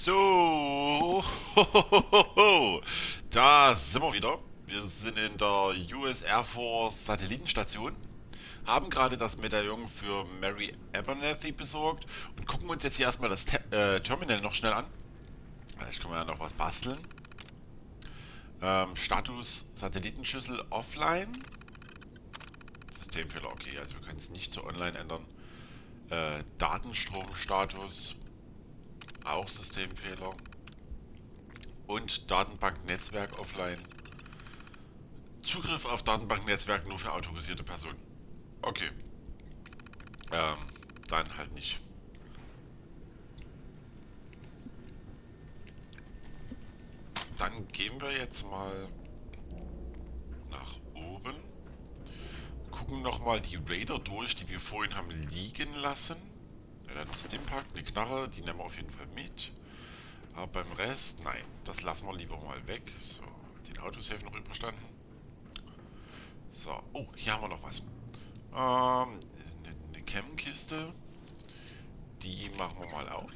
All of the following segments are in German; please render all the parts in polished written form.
So, hohohoho. Da sind wir wieder. Wir sind in der US Air Force Satellitenstation, haben gerade das Medaillon für Mary Abernathy besorgt und gucken uns jetzt hier erstmal das Terminal noch schnell an. Vielleicht können wir ja noch was basteln. Status Satellitenschüssel offline. Systemfehler, okay, also wir können es nicht zu online ändern. Datenstromstatus, auch Systemfehler. Und Datenbanknetzwerk offline. Zugriff auf Datenbanknetzwerk nur für autorisierte Personen. Okay. Ähm, dann halt nicht. Dann gehen wir jetzt mal nach oben. Gucken nochmal die Raider durch, die wir vorhin haben liegen lassen. Ja, dann Stimpack, eine Knarre, die nehmen wir auf jeden Fall mit. Aber beim Rest, nein, das lassen wir lieber mal weg. So, den Autosave noch überstanden. So, oh, hier haben wir noch was. Eine Chem-Kiste. Die machen wir mal auf.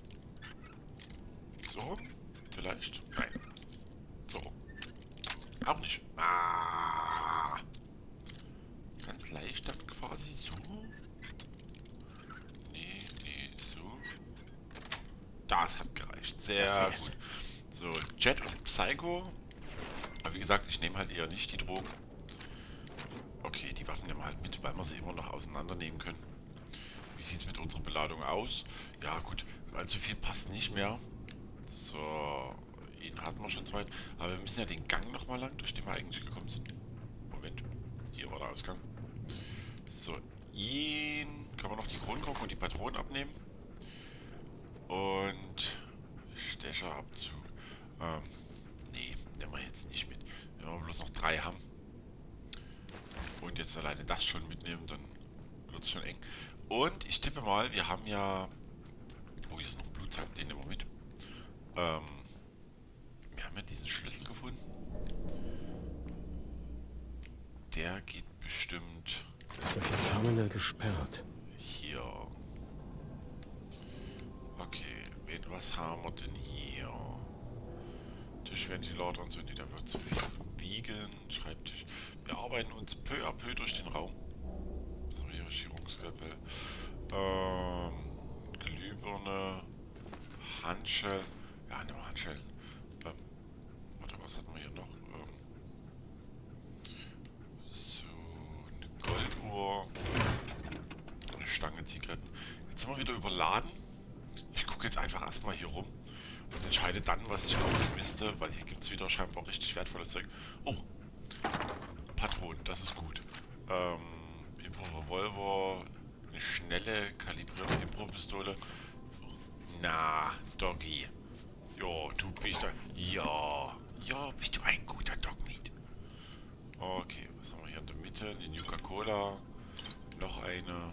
So, vielleicht? Nein. So. Auch nicht. Ah. Ganz leicht dann quasi so. Nee, so. Das hat gereicht. Sehr gut. So, Jet und Psycho. Aber wie gesagt, ich nehme halt eher nicht die Drogen. Okay, die Waffen nehmen wir halt mit, weil wir sie immer noch auseinandernehmen können. Wie sieht es mit unserer Beladung aus? Ja gut, allzu viel passt nicht mehr. So, ihn hatten wir schon zweit. Aber wir müssen ja den Gang nochmal lang, durch den wir eigentlich gekommen sind. Moment, hier war der Ausgang. So, ihn kann man noch die Kronkorken und die Patronen abnehmen. Und Stecherabzug. Nee, nehmen wir jetzt nicht mit. Wenn wir bloß noch 3 haben. Und jetzt alleine das schon mitnehmen, dann wird es schon eng. Und ich tippe mal, wir haben ja... Oh, hier ist noch ein Blutzack, den nehmen wir mit. Wir haben ja diesen Schlüssel gefunden. Der geht bestimmt... Durch das Terminal gesperrt. Hier. Okay, was haben wir denn hier? Tischventilator und so, der wird zu viel wiegen. Schreibtisch. Wir arbeiten uns peu à peu durch den Raum. Was haben wir hier? Schiebungskalpel. Glühbirne. Handschellen. Ja, nehmen wir Handschellen. Warte, was hatten wir hier noch? So, eine Golduhr. Eine Stange Zigaretten. Jetzt sind wir wieder überladen. Ich gucke jetzt einfach erstmal hier rum und entscheide dann, was ich ausmiste, weil hier gibt es wieder scheinbar richtig wertvolles Zeug. Oh, Patronen, das ist gut. Impro-Revolver, eine schnelle, kalibrierte Impro-Pistole. Na, Doggy. Ja, du bist ein... Ja, bist du ein guter Dogmeat. Okay, was haben wir hier in der Mitte? Eine Nuka-Cola. Noch eine.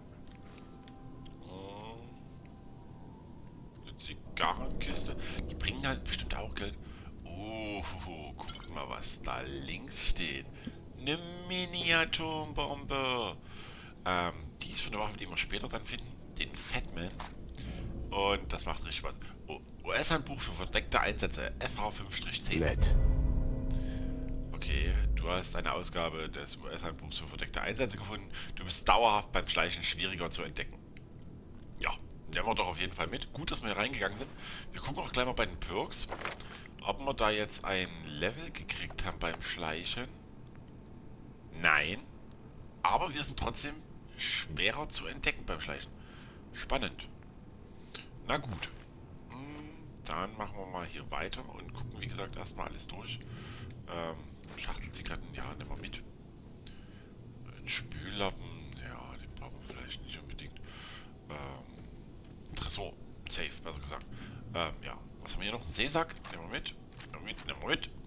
Zigarrenkiste. Die bringen halt bestimmt auch Geld. Oh, guck mal, was da links steht. Eine Mini-Atombombe. Die ist von der Waffe, die wir später dann finden. Den Fatman. Und das macht richtig Spaß. Oh, US-Handbuch für verdeckte Einsätze. FH5-10. Nett. Okay, du hast eine Ausgabe des US-Handbuchs für verdeckte Einsätze gefunden. Du bist dauerhaft beim Schleichen schwieriger zu entdecken. Ja, nehmen wir doch auf jeden Fall mit. Gut, dass wir hier reingegangen sind. Wir gucken auch gleich mal bei den Perks, ob wir da jetzt ein Level gekriegt haben beim Schleichen. Nein. Aber wir sind trotzdem schwerer zu entdecken beim Schleichen. Spannend. Na gut. Dann machen wir mal hier weiter und gucken, wie gesagt, erstmal alles durch. Schachtelzigaretten, ja, nehmen wir mit. Ein Spüllappen, ja, den brauchen wir vielleicht nicht unbedingt. Tresor, safe, besser gesagt. Ja, was haben wir hier noch? Ein Seesack, nehmen wir mit. Nehmen wir mit.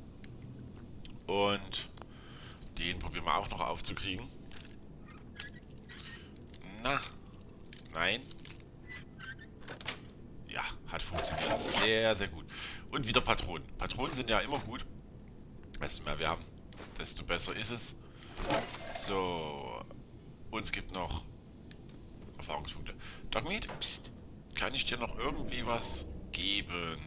Und den probieren wir auch noch aufzukriegen. Na, nein. Ja, hat funktioniert. Sehr, sehr gut. Und wieder Patronen. Patronen sind ja immer gut. Desto mehr wir haben, desto besser ist es. So. Uns gibt noch Erfahrungspunkte. Dogmeat, kann ich dir noch irgendwie was geben.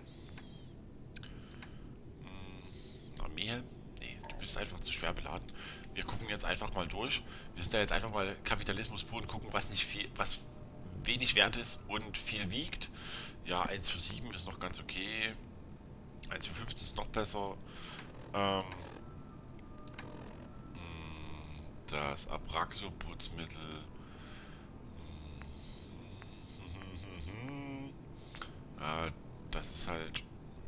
Armeehelm? Nee, du bist einfach zu schwer beladen. Wir gucken jetzt einfach mal durch. Wir sind da jetzt einfach mal Kapitalismus pur und gucken, was nicht viel, was wenig wert ist und viel wiegt. Ja, 1 für 7 ist noch ganz okay. 1 für 15 ist noch besser. Ähm, Das Abraxo-Putzmittel. Das ist halt...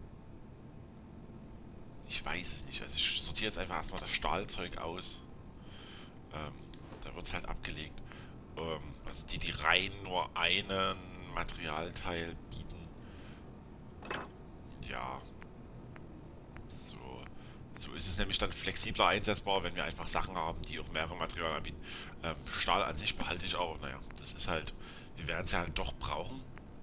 Ich weiß es nicht. Also ich sortiere jetzt einfach erstmal das Stahlzeug aus. Da wird es halt abgelegt. Also die rein nur einen Materialteil bieten. Ja. So ist es nämlich dann flexibler einsetzbar, wenn wir einfach Sachen haben, die auch mehrere Materialien anbieten. Stahl an sich behalte ich auch. Naja, das ist halt... Wir werden es ja halt doch brauchen.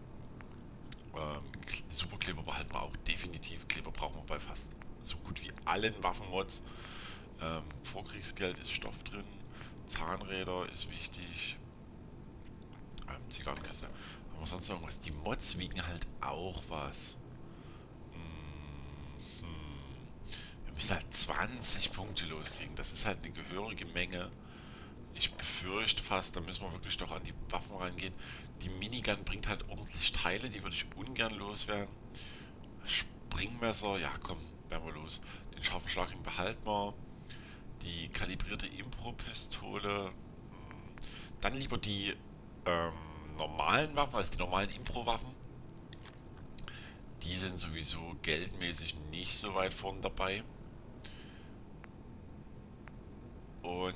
Superkleber behalten wir auch definitiv. Kleber brauchen wir bei fast so gut wie allen Waffenmods. Vorkriegsgeld ist Stoff drin. Zahnräder ist wichtig. Zigarrenkiste. Haben wir sonst noch irgendwas? Die Mods wiegen halt auch was. Wir müssen halt 20 Punkte loskriegen. Das ist halt eine gehörige Menge. Ich befürchte fast, da müssen wir wirklich doch an die Waffen rangehen. Die Minigun bringt halt ordentlich Teile, die würde ich ungern loswerden. Springmesser, ja komm, werden wir los. Den scharfen Schlagring behalten wir. Die kalibrierte Impro-Pistole. Dann lieber die normalen Waffen, also die normalen Impro-Waffen. Die sind sowieso geldmäßig nicht so weit vorn dabei. Und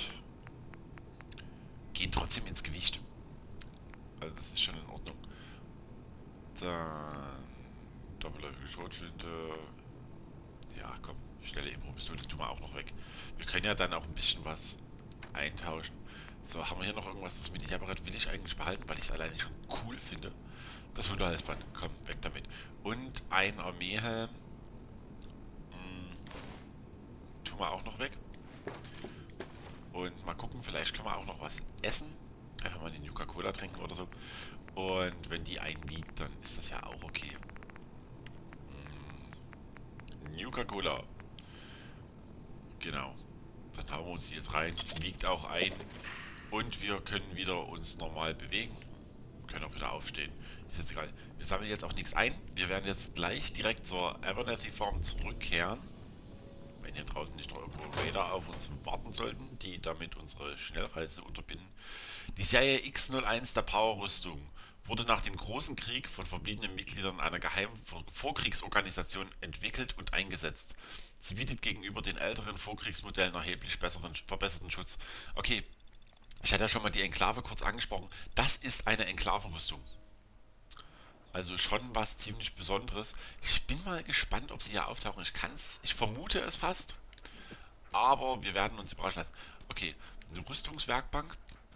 gehen trotzdem ins Gewicht. Also das ist schon in Ordnung. Dann doppelläufige Schrotflinte. Ja, komm, schnelle Impro-Pistole tun wir auch noch weg. Wir können ja dann auch ein bisschen was eintauschen. So, haben wir hier noch irgendwas? Das Militärberät will ich eigentlich behalten, weil ich es alleine schon cool finde. Das Hundehalsband, komm, weg damit. Und ein Armeehelm. Tun wir auch noch weg. Und mal gucken, vielleicht können wir auch noch was essen. Einfach mal die Coca-Cola trinken oder so. Und wenn die einwiegt, dann ist das ja auch okay. Coca-Cola. Genau. Dann hauen wir uns die jetzt rein. Wiegt auch ein. Und wir können wieder uns normal bewegen. Können auch wieder aufstehen. Ist jetzt egal. Wir sammeln jetzt auch nichts ein. Wir werden jetzt gleich direkt zur Abernathy Farm zurückkehren. Wenn hier draußen nicht noch irgendwo Raider auf uns warten sollten, die damit unsere Schnellreise unterbinden. Die Serie X01 der Power-Rüstung wurde nach dem Großen Krieg von verbliebenen Mitgliedern einer geheimen Vorkriegsorganisation entwickelt und eingesetzt. Sie bietet gegenüber den älteren Vorkriegsmodellen erheblich verbesserten Schutz. Okay, ich hatte ja schon mal die Enklave kurz angesprochen. Das ist eine Enklavenrüstung. Also schon was ziemlich Besonderes. Ich bin mal gespannt, ob sie hier auftauchen. Ich vermute es fast. Aber wir werden uns überraschen lassen. Okay, eine Rüstungswerkbank.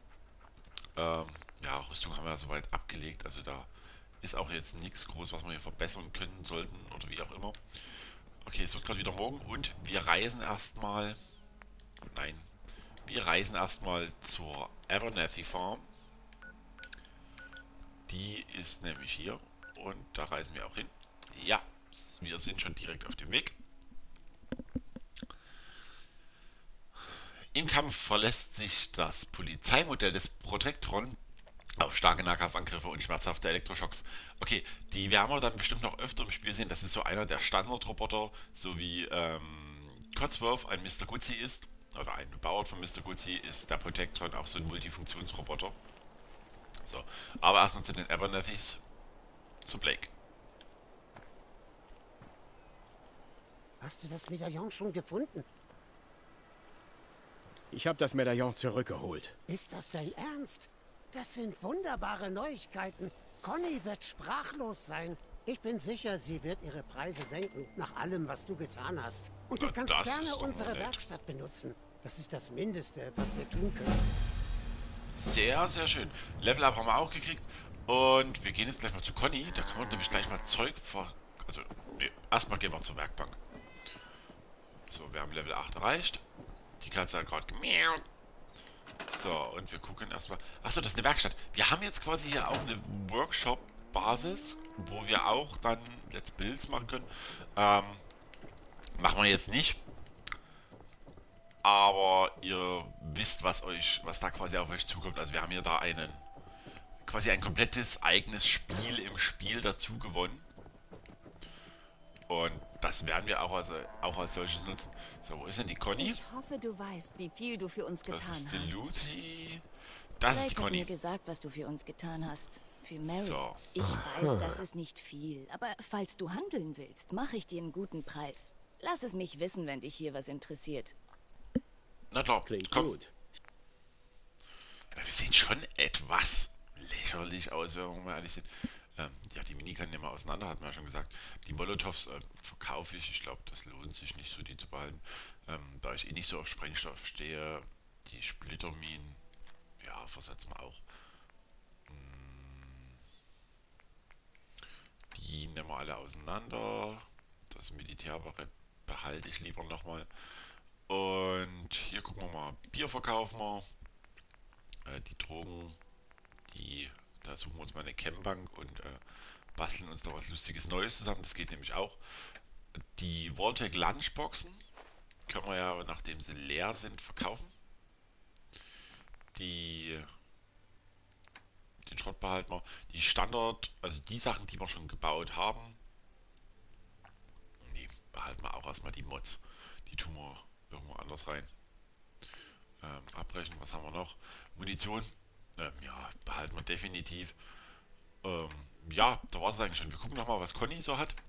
Ja, Rüstung haben wir ja soweit abgelegt. Also da ist auch jetzt nichts groß, was wir hier verbessern können sollten oder wie auch immer. Okay, es wird gerade wieder morgen und wir reisen erstmal... Nein. Wir reisen erstmal zur Abernathy Farm. Die ist nämlich hier. Und da reisen wir auch hin. Ja, wir sind schon direkt auf dem Weg. Im Kampf verlässt sich das Polizeimodell des Protectron auf starke Nahkampfangriffe und schmerzhafte Elektroschocks. Okay, die werden wir dann bestimmt noch öfter im Spiel sehen. Das ist so einer der Standardroboter, so wie Codsworth ein Mr. Guzzi ist. Oder ein Bauer von Mr. Guzzi ist der Protectron auch so ein Multifunktionsroboter. So, aber erstmal zu den Abernathys. Zu Blake. Hast du das Medaillon schon gefunden? Ich habe das Medaillon zurückgeholt. Ist das dein Ernst? Das sind wunderbare Neuigkeiten. Conny wird sprachlos sein. Ich bin sicher, sie wird ihre Preise senken, nach allem, was du getan hast. Und du kannst gerne unsere Werkstatt benutzen. Das ist das Mindeste, was wir tun können. Sehr, sehr schön. Level Up haben wir auch gekriegt. Und wir gehen jetzt gleich mal zu Conny. Da kann man nämlich gleich mal Zeug vor... Also, nee, erstmal gehen wir zur Werkbank. So, wir haben Level 8 erreicht. Die Katze hat gerade gemiaut. So, und wir gucken erstmal... Achso, das ist eine Werkstatt. Wir haben jetzt quasi hier auch eine Workshop Basis, wo wir auch dann Let's Builds machen können. Machen wir jetzt nicht. Aber ihr wisst, was da quasi auf euch zukommt. Also wir haben hier da quasi ein komplettes eigenes Spiel im Spiel dazu gewonnen. Und das werden wir auch als solches nutzen. So, wo ist denn die Conny? Ich hoffe, du weißt, wie viel du für uns getan hast. Das ist die Lucy. Das ist die Blake hat Conny. mir gesagt, was du für uns getan hast. Für Mary. So. Ich weiß, das ist nicht viel. Aber falls du handeln willst, mache ich dir einen guten Preis. Lass es mich wissen, wenn dich hier was interessiert. Na klar, Klingt komm. gut. Ja, wir sehen schon etwas lächerlich aus, wenn wir mal ehrlich sind. Ja, die Mini nehmen wir auseinander, hat man ja schon gesagt. Die Molotovs verkaufe ich. Ich glaube, das lohnt sich nicht so, die zu behalten. Da ich eh nicht so auf Sprengstoff stehe. Die Splitterminen, ja, versetzen wir auch. Die nehmen wir alle auseinander. Das Militärwaffe behalte ich lieber nochmal. Und hier gucken wir mal. Bier verkaufen wir. Die Drogen, da suchen wir uns mal eine Campbank und basteln uns da was Lustiges Neues zusammen. Das geht nämlich auch. Die Vault-Tec Lunchboxen können wir ja, nachdem sie leer sind, verkaufen. Den Schrott behalten wir. Die Standard, also die Sachen, die wir schon gebaut haben, die behalten wir auch erstmal. Die Mods, die tun wir irgendwo anders rein. Abbrechen, was haben wir noch? Munition, ja, behalten wir definitiv. Ja, da war es eigentlich schon. Wir gucken nochmal, was Conny so hat.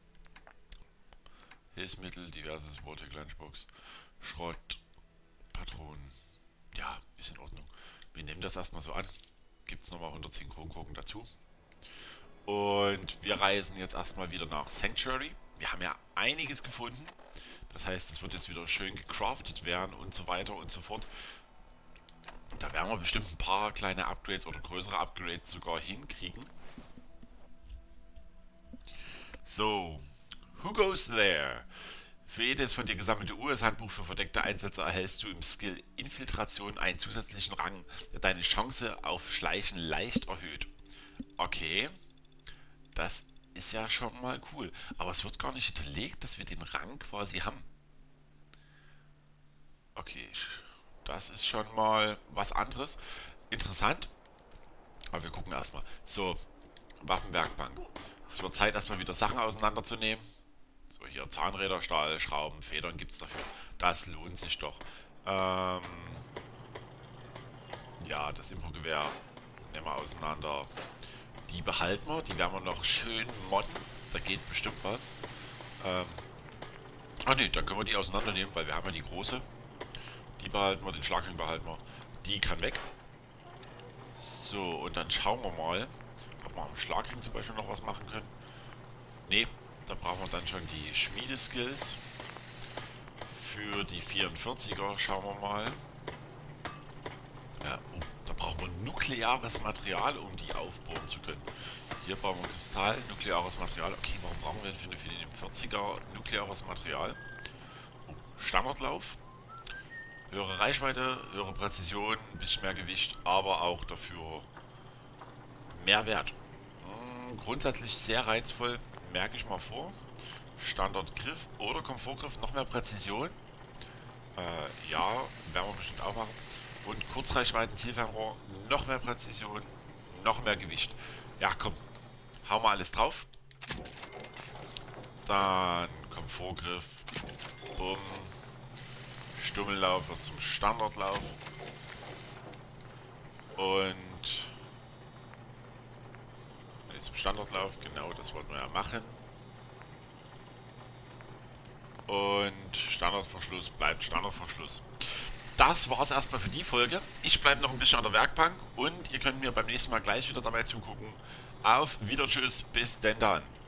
Hilfsmittel, diverses Vault-Tec Lunchbox, Schrott, Patronen. Ja, ist in Ordnung. Wir nehmen das erstmal so an. Gibt es nochmal 110 Kronkorken dazu. Und wir reisen jetzt erstmal wieder nach Sanctuary. Wir haben ja einiges gefunden. Das heißt, es wird jetzt wieder schön gecraftet werden und so weiter und so fort. Da werden wir bestimmt ein paar kleine Upgrades oder größere Upgrades sogar hinkriegen. So, who goes there? Für jedes von dir gesammelte US-Handbuch für verdeckte Einsätze erhältst du im Skill Infiltration einen zusätzlichen Rang, der deine Chance auf Schleichen leicht erhöht. Okay, das ist ja schon mal cool. Aber es wird gar nicht hinterlegt, dass wir den Rang quasi haben. Okay, das ist schon mal was anderes. Interessant. Aber wir gucken erstmal. So, Waffenwerkbank. Es wird Zeit, erstmal wieder Sachen auseinanderzunehmen. So, hier Zahnräder, Stahl, Schrauben, Federn gibt es dafür. Das lohnt sich doch. Ja, das Improgewehr nehmen wir auseinander. Die behalten wir, die werden wir noch schön modden. Da geht bestimmt was. Ne, dann können wir die auseinandernehmen, weil wir haben ja die große. Die behalten wir, den Schlagring behalten wir. Die kann weg. So, und dann schauen wir mal, ob wir am Schlagring zum Beispiel noch was machen können. Ne, da brauchen wir dann schon die Schmiedeskills. Für die 44er schauen wir mal. Ja, oh, da brauchen wir nukleares Material, um die aufbohren zu können. Hier brauchen wir Kristall, nukleares Material. Okay, warum brauchen wir denn für den 40er nukleares Material? Oh, Standardlauf. Höhere Reichweite, höhere Präzision, ein bisschen mehr Gewicht, aber auch dafür mehr Wert. Grundsätzlich sehr reizvoll, merke ich mal vor. Standardgriff oder Komfortgriff, noch mehr Präzision. Ja, werden wir bestimmt auch machen. Und Kurzreichweiten, Zielfernrohr, noch mehr Präzision, noch mehr Gewicht. Ja, komm, hau mal alles drauf. Dann Komfortgriff, bumm. Stummellauf wird zum Standardlauf. Und zum Standardlauf, genau, das wollten wir ja machen. Und Standardverschluss bleibt Standardverschluss. Das war es erstmal für die Folge. Ich bleibe noch ein bisschen an der Werkbank und ihr könnt mir beim nächsten Mal gleich wieder dabei zugucken. Auf Wiedertschüss, bis denn dann.